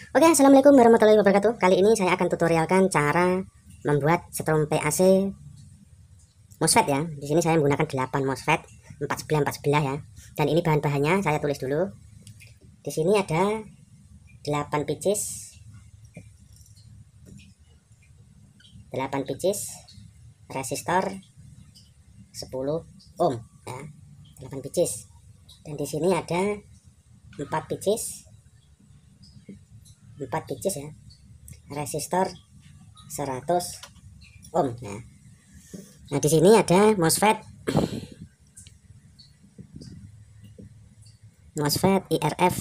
Oke, assalamualaikum warahmatullahi wabarakatuh. Kali ini saya akan tutorialkan cara membuat strom PAC MOSFET ya. Di sini saya menggunakan 8 MOSFET 4 sebelah ya. Dan ini bahan-bahannya saya tulis dulu. Di sini ada 8 pieces. 8 pieces resistor 10 ohm ya. 8 pieces. Dan di sini ada 4 pieces ya, resistor 100 ohm ya. Nah, di sini ada MOSFET IRF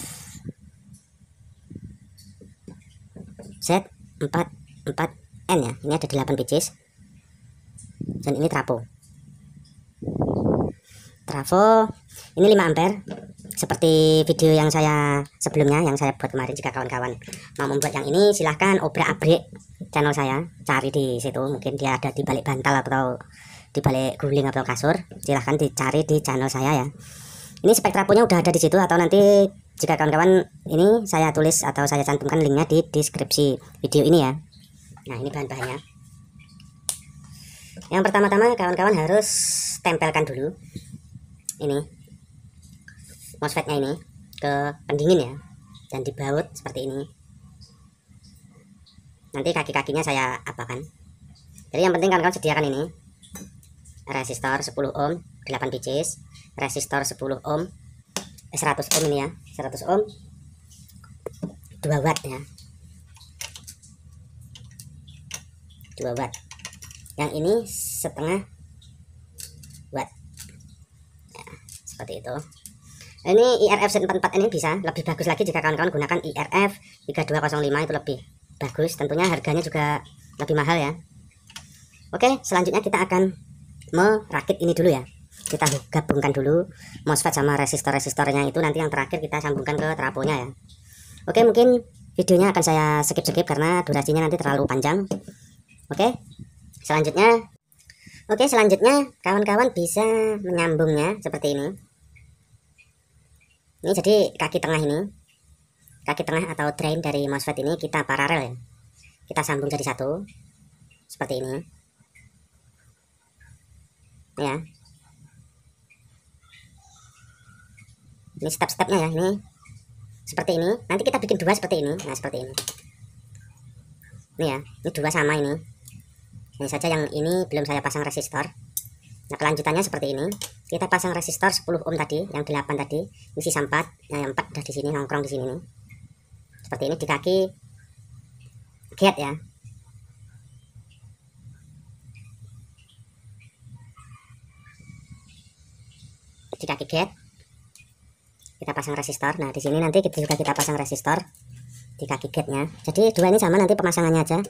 Z44N ya. Ini ada 8 pieces. Dan ini trafo ini 5 ampere seperti video yang saya sebelumnya yang saya buat kemarin. Jika kawan-kawan mau membuat yang ini, silahkan obrak-abrik channel saya, cari di situ, mungkin dia ada di balik bantal atau di balik guling atau kasur. Silahkan dicari di channel saya ya. Ini spek trafonya udah ada di situ, atau nanti jika kawan-kawan ini saya tulis atau saya cantumkan linknya di deskripsi video ini ya. Nah, ini bahan-bahannya. Yang pertama-tama kawan-kawan harus tempelkan dulu ini MOSFET-nya ini ke pendingin ya, dan dibaut seperti ini. Nanti kaki-kakinya saya apakan. Jadi yang penting kawan-kawan sediakan ini resistor 10 ohm 8 pieces, resistor 10 ohm 100 ohm ini ya, 100 ohm 2 watt ya, 2 watt. Yang ini setengah watt ya, seperti itu. Ini IRF Z44 ini bisa lebih bagus lagi jika kawan-kawan gunakan IRF 3205, itu lebih bagus. Tentunya harganya juga lebih mahal ya. Oke, selanjutnya kita akan merakit ini dulu ya. Kita gabungkan dulu MOSFET sama resistor-resistornya itu, nanti yang terakhir kita sambungkan ke trafonya ya. Oke, mungkin videonya akan saya skip karena durasinya nanti terlalu panjang. Oke, selanjutnya kawan-kawan bisa menyambungnya seperti ini. Ini jadi kaki tengah atau drain dari MOSFET ini kita paralel ya. Kita sambung jadi satu seperti ini ya. Ini step-stepnya ya, ini seperti ini. Nanti kita bikin dua seperti ini. Nah, seperti ini. Ini ya, ini dua sama ini. Ini saja yang ini belum saya pasang resistor. Nah, kelanjutannya seperti ini. Kita pasang resistor 10 ohm tadi, yang 8 tadi. Ini sisa 4. Nah, yang 4 udah di sini, nongkrong di sini nih. Seperti ini di kaki gate ya. Di kaki gate kita pasang resistor. Nah, di sini nanti kita pasang resistor di kaki gate-nya. Jadi dua ini sama, nanti pemasangannya aja.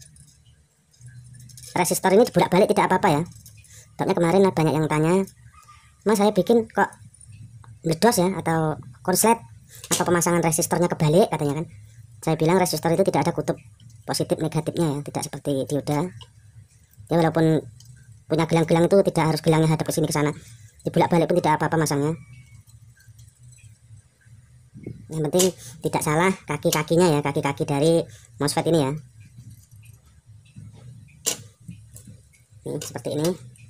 Resistor ini dibolak-balik tidak apa-apa ya. Soalnya kemarin banyak yang tanya, "Mas, saya bikin kok meledos ya, atau konslet, apa pemasangan resistornya kebalik?" katanya kan. Saya bilang resistor itu tidak ada kutub positif negatifnya ya, tidak seperti dioda. Ya, walaupun punya gelang-gelang itu tidak harus gelangnya hadap ke sini ke sana. Dibolak-balik pun tidak apa-apa masangnya. Yang penting tidak salah kaki-kakinya ya, kaki-kaki dari MOSFET ini ya. Ini seperti ini.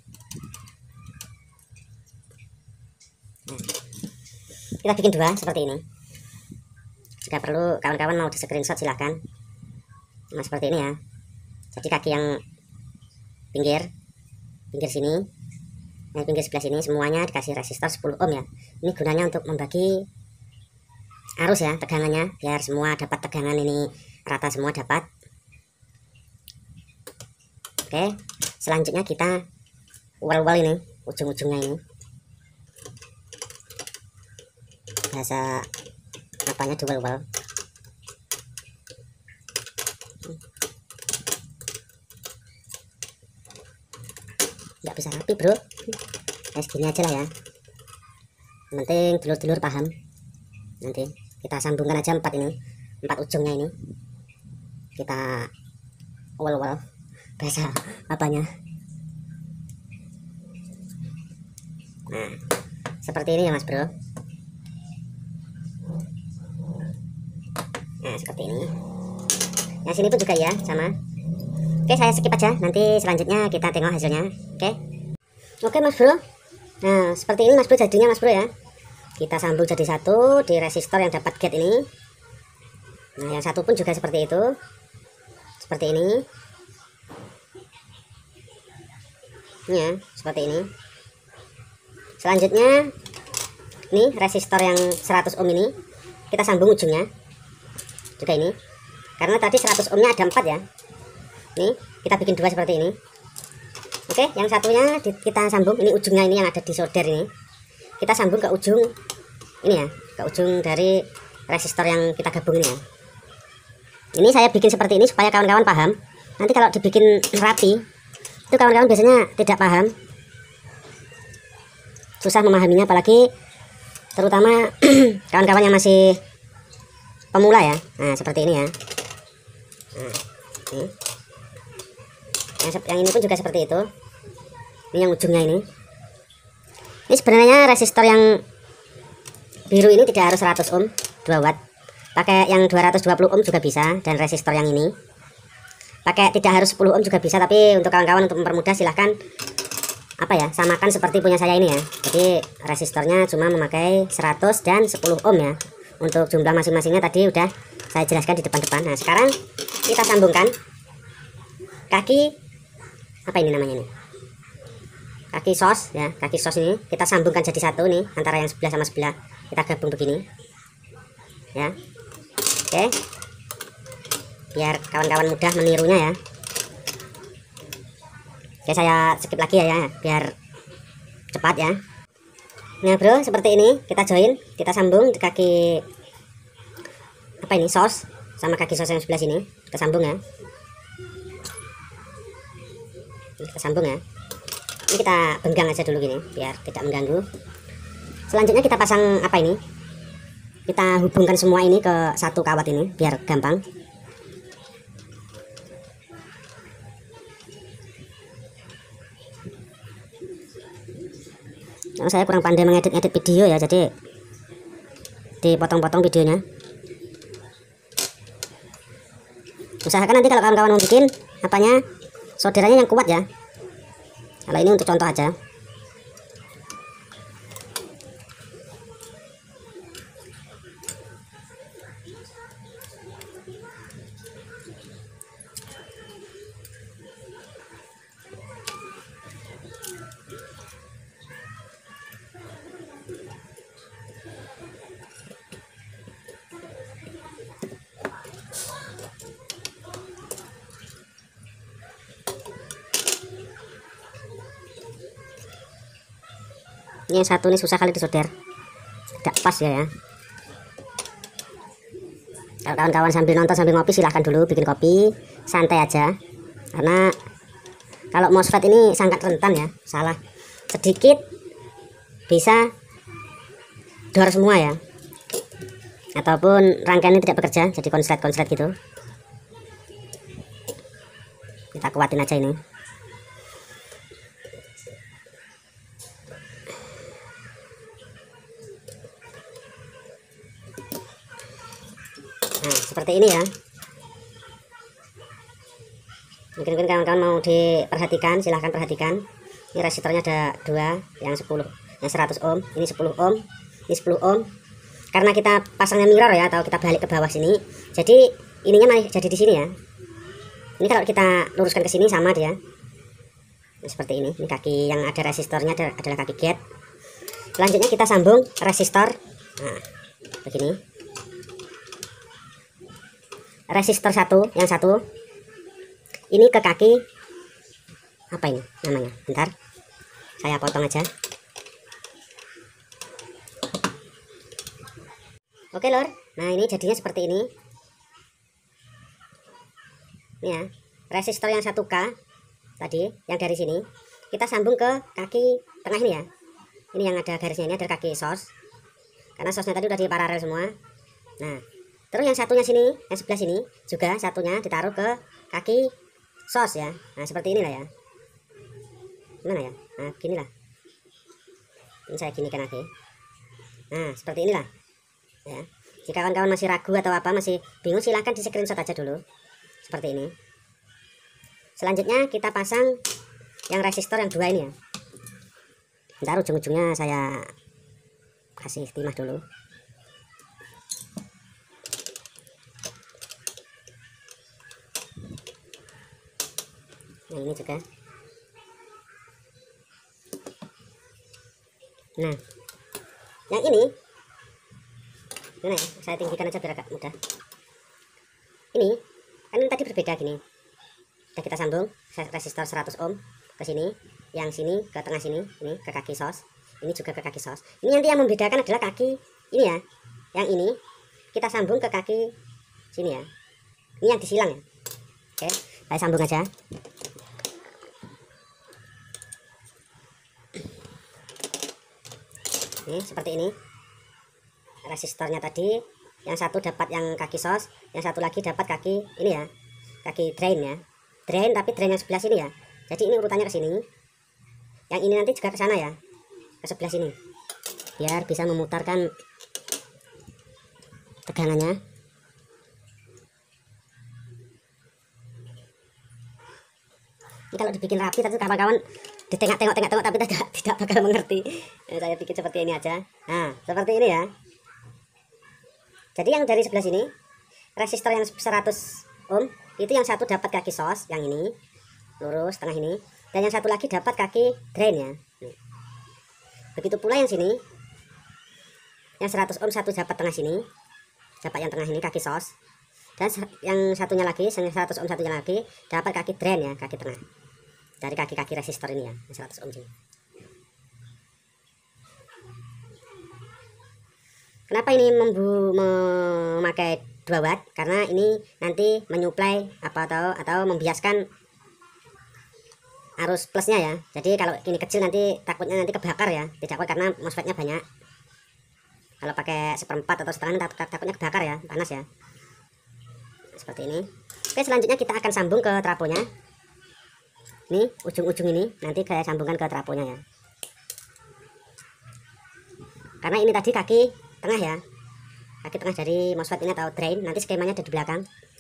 Nah, kita bikin dua seperti ini. Jika perlu kawan-kawan mau di screenshot silahkan. Nah, seperti ini ya. Jadi kaki yang pinggir sini, yang pinggir sebelah sini semuanya dikasih resistor 10 ohm ya. Ini gunanya untuk membagi arus ya, tegangannya, biar semua dapat tegangan ini rata, semua dapat. Oke, selanjutnya kita wall ini, ujung-ujungnya ini. Bahasa apanya dual wall. Nggak bisa rapi bro, segini aja lah ya. Yang penting dulur-dulur paham. Nanti kita sambungkan aja 4 ini, 4 ujungnya ini. Kita wall bahasa apanya. Nah, seperti ini ya mas bro. Nah, seperti ini. Yang sini pun juga ya, sama. Oke, saya skip aja. Nanti selanjutnya kita tengok hasilnya. Oke, Mas Bro. Nah, seperti ini Mas Bro jadinya, Mas Bro ya. Kita sambung jadi satu di resistor yang dapat gate ini. Nah, yang satu pun juga seperti itu. Seperti ini. Ya, seperti ini. Selanjutnya ini resistor yang 100 ohm ini kita sambung ujungnya juga ini, karena tadi 100 ohmnya ada 4 ya. Nih kita bikin dua seperti ini. Oke, yang satunya kita sambung, ini ujungnya ini yang ada di solder ini, kita sambung ke ujung ini ya, ke ujung dari resistor yang kita gabung ini ya. Ini saya bikin seperti ini supaya kawan-kawan paham. Nanti kalau dibikin rapi itu kawan-kawan biasanya tidak paham, susah memahaminya, apalagi terutama kawan-kawan yang masih pemula ya. Nah, seperti ini ya. Nah, ini. Yang ini pun juga seperti itu. Ini yang ujungnya ini. Ini sebenarnya resistor yang biru ini tidak harus 100 ohm, 2 watt. Pakai yang 220 ohm juga bisa, dan resistor yang ini pakai tidak harus 10 ohm juga bisa, tapi untuk kawan-kawan untuk mempermudah silahkan samakan seperti punya saya ini ya. Jadi resistornya cuma memakai 100 dan 10 ohm ya. Untuk jumlah masing-masingnya tadi udah saya jelaskan di depan-depan. Nah, sekarang kita sambungkan kaki apa ini namanya ini? Kaki sos ya, kaki sos ini kita sambungkan jadi satu nih antara yang sebelah sama sebelah. Kita gabung begini. Ya. Oke. Biar kawan-kawan mudah menirunya ya. Oke, saya skip lagi ya, biar cepat ya. Nah bro, seperti ini kita join, kita sambung di kaki apa ini, sos sama kaki sos yang sebelah sini, kita sambung ya. Kita sambung ya. Ini kita benggang aja dulu gini biar tidak mengganggu. Selanjutnya kita pasang apa ini, kita hubungkan semua ini ke satu kawat ini biar gampang. Karena saya kurang pandai mengedit video ya, jadi dipotong-potong videonya. Usahakan nanti kalau kawan-kawan mau bikin solderannya yang kuat ya. Kalau ini untuk contoh aja. Ini yang satu ini susah kali disolder, tidak pas ya. Kalau kawan-kawan sambil nonton sambil ngopi silahkan dulu bikin kopi, santai aja. Karena kalau MOSFET ini sangat rentan ya, salah sedikit bisa dor semua ya, ataupun rangkaiannya tidak bekerja jadi konslet-konslet gitu. Kita kuatin aja ini. Nah, seperti ini ya. Mungkin kawan-kawan mau diperhatikan, silahkan perhatikan. Ini resistornya ada dua, yang 10, yang 100 ohm, ini 10 ohm, ini 10 ohm. Karena kita pasangnya mirror ya, atau kita balik ke bawah sini, jadi ininya malah jadi di sini ya. Ini kalau kita luruskan ke sini sama dia. Nah, seperti ini. Ini kaki yang ada resistornya adalah kaki gate. Selanjutnya kita sambung resistor. Nah, begini. Resistor satu, yang satu ini ke kaki apa ini namanya, bentar saya potong aja. Oke lor, nah ini jadinya seperti ini. Ini ya, resistor yang 1K tadi yang dari sini kita sambung ke kaki tengah ini ya. Ini yang ada garisnya, ini ada kaki sos, karena sosnya tadi udah diparalel semua. Nah terus yang satunya sini, yang sebelah sini juga satunya ditaruh ke kaki sos ya. Nah seperti inilah ya. Gimana ya? Nah ginilah. Ini saya ginikan lagi. Nah seperti inilah ya. Jika kawan-kawan masih ragu atau apa, masih bingung, silahkan di screenshot aja dulu seperti ini. Selanjutnya kita pasang yang resistor yang 2 ini ya. Ntar ujung-ujungnya saya kasih timah dulu. Yang ini juga. Nah, yang ini saya tinggikan aja biar agak mudah. Ini kan tadi berbeda gini. Udah kita sambung resistor 100 ohm ke sini, yang sini ke tengah sini, ini ke kaki sos, ini juga ke kaki sos. Ini nanti yang membedakan adalah kaki ini ya. Yang ini kita sambung ke kaki sini ya. Ini yang disilang ya. Oke, saya sambung aja. Ini seperti ini. Resistornya tadi, yang satu dapat yang kaki sos, yang satu lagi dapat kaki ini ya, kaki drain ya, drain tapi drain yang sebelah sini ya. Jadi ini urutannya ke sini, yang ini nanti juga ke sana ya, ke sebelah sini, biar bisa memutarkan tegangannya. Ini kalau dibikin rapi, tapi kawan-kawan ditengok tapi tidak bakal mengerti. Saya bikin seperti ini aja. Nah, seperti ini ya. Jadi yang dari sebelah sini, resistor yang 100 ohm itu yang satu dapat kaki sos, yang ini lurus tengah ini, dan yang satu lagi dapat kaki drain ya. Begitu pula yang sini, yang 100 ohm satu dapat tengah sini, dapat yang tengah ini kaki sos, dan yang satunya lagi, yang 100 ohm satunya lagi dapat kaki drain ya, kaki tengah dari kaki-kaki resistor ini ya, yang 100 ohm sini. Kenapa ini memakai 2 watt? Karena ini nanti menyuplai atau membiaskan arus plusnya ya. Jadi kalau ini kecil nanti takutnya nanti kebakar ya, tidak kuat karena MOSFET-nya banyak. Kalau pakai 1/4 atau setengah takutnya kebakar ya, panas ya. Seperti ini. Oke, selanjutnya kita akan sambung ke trafonya. Ini ujung-ujung ini nanti saya sambungkan ke trafonya ya. Karena ini tadi kaki tengah ya, kaki tengah dari MOSFET ini atau drain, nanti skemanya ada di belakang.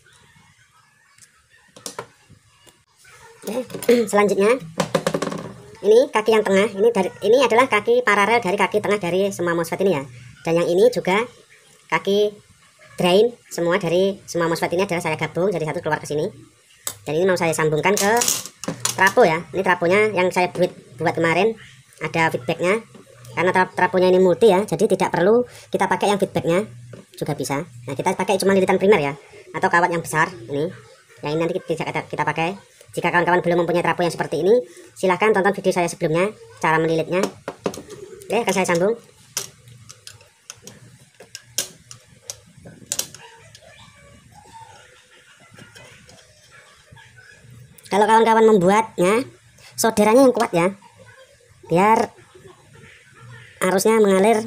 Oke, selanjutnya ini kaki yang tengah, ini adalah kaki paralel dari kaki tengah dari semua MOSFET ini ya. Dan yang ini juga kaki drain semua dari semua MOSFET ini adalah saya gabung jadi satu keluar ke sini. Dan ini mau saya sambungkan ke trafo ya. Ini trafonya yang saya buat kemarin, ada feedbacknya. Karena trafonya ini multi ya, jadi tidak perlu kita pakai yang feedbacknya, juga bisa. Nah, kita pakai cuma lilitan primer ya, atau kawat yang besar ini. Yang ini nanti kita pakai. Jika kawan-kawan belum mempunyai trafo yang seperti ini, silahkan tonton video saya sebelumnya, cara melilitnya. Oke, akan saya sambung. Kalau kawan-kawan membuatnya, solderannya yang kuat ya, biar arusnya mengalir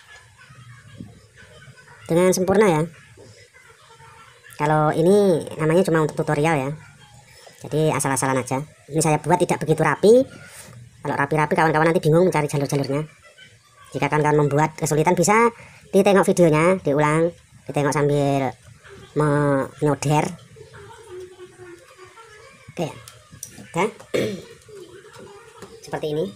dengan sempurna ya. Kalau ini namanya cuma untuk tutorial ya, jadi asal-asalan aja. Ini saya buat tidak begitu rapi. Kalau rapi-rapi kawan-kawan nanti bingung mencari jalur-jalurnya. Jika kawan-kawan membuat kesulitan, bisa ditengok videonya, diulang, ditengok sambil menyoder. Oke ya, oke. Seperti ini.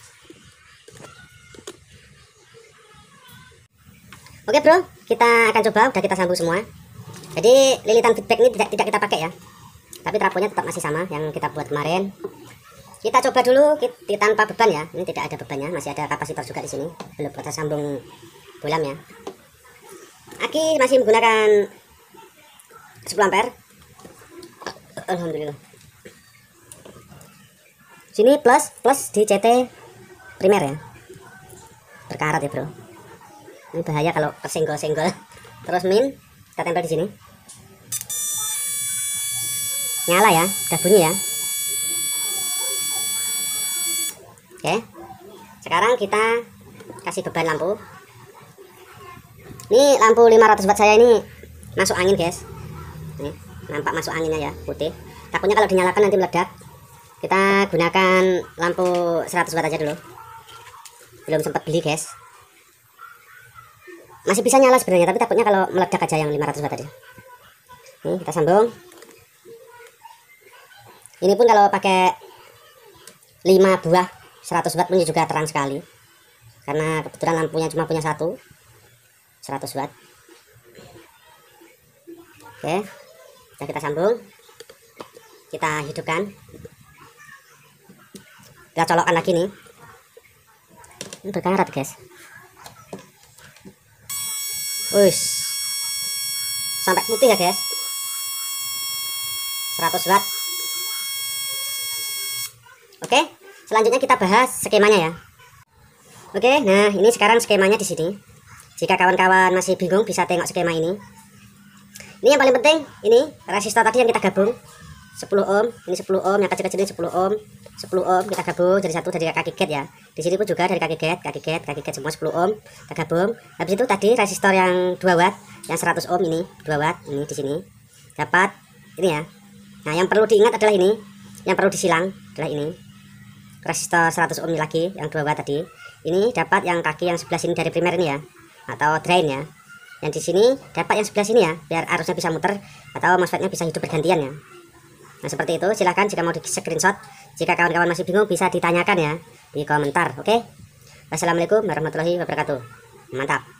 Oke bro, kita akan coba, udah kita sambung semua. Jadi lilitan feedback ini tidak kita pakai ya, tapi trafonya tetap masih sama yang kita buat kemarin. Kita coba dulu tanpa beban ya. Ini tidak ada bebannya, masih ada kapasitor juga di sini. Belum kita sambung bolam ya. Aki masih menggunakan 10 ampere. Alhamdulillah. Sini plus di CT primer ya. Berkarat ya bro. Ini bahaya kalau kesenggol-senggol. Terus min kita tempel di sini. Nyala ya, udah bunyi ya. Oke. Sekarang kita kasih beban lampu. Ini lampu 500 watt saya ini masuk angin, guys. Nih, nampak masuk anginnya ya, putih. Takutnya kalau dinyalakan nanti meledak. Kita gunakan lampu 100 watt aja dulu. Belum sempat beli, guys. masih bisa nyala sebenarnya, tapi takutnya kalau meledak aja yang 500 watt tadi. Nih kita sambung. Ini pun kalau pakai 5 buah 100 watt pun juga terang sekali, karena kebetulan lampunya cuma punya 100 watt. Oke, kita sambung, kita hidupkan, kita colokkan lagi nih. Ini berkarat guys. Wih, sampai putih ya guys. 100 watt. Oke, selanjutnya kita bahas skemanya ya. Oke, nah ini sekarang skemanya di sini. Jika kawan-kawan masih bingung, bisa tengok skema ini. Ini yang paling penting, ini resistor tadi yang kita gabung 10 ohm, ini 10 ohm, yang kecil-kecil ini 10 ohm, 10 ohm kita gabung jadi satu dari kaki gate ya. Di sini pun juga dari kaki gate semua 10 ohm kita gabung. Habis itu tadi resistor yang 2 watt, yang 100 ohm ini 2 watt, ini di sini dapat ini ya. Nah, yang perlu diingat adalah ini, yang perlu disilang adalah ini. Resistor 100 ohm ini lagi yang 2 watt tadi. Ini dapat yang kaki yang sebelah sini dari primer ini ya, atau drain ya. Yang di sini dapat yang sebelah sini ya, biar arusnya bisa muter atau MOSFET-nya bisa hidup bergantian ya. Nah, seperti itu. Silahkan jika mau di screenshot. Jika kawan-kawan masih bingung bisa ditanyakan ya di komentar. Oke. Wassalamualaikum warahmatullahi wabarakatuh. Mantap.